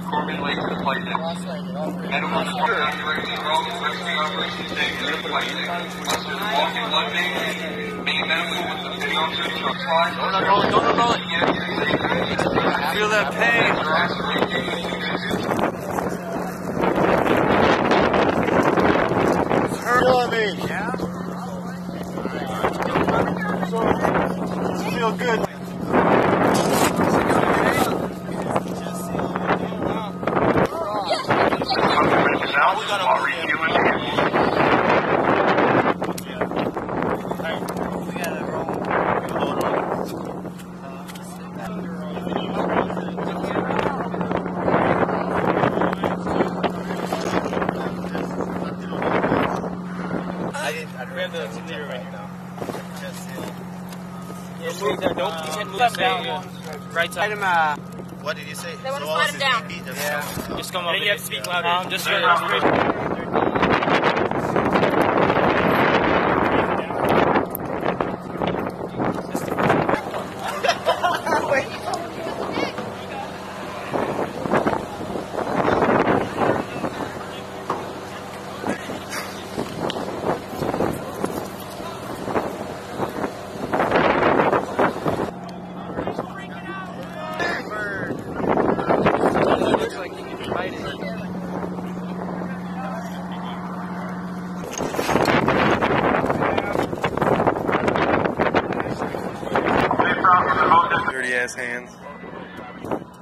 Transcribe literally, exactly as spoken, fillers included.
Corbin Lake to flight deck. Medical support directing wrong rescue operation taken to flight deck. Officers walking one main, main medical with the fitting officer to a flight. Don't let go, don't let go. Feel that pain. It's hurting me. Yeah? So, feel good. Now we got a reviewing. We have the leader right now. Yeah, move there. Don't, you can't move that down. Right side. Uh, what did you say? They want to so slide him down. Yeah. Just come up. And you have to speak louder. Um, just right dirty ass hands.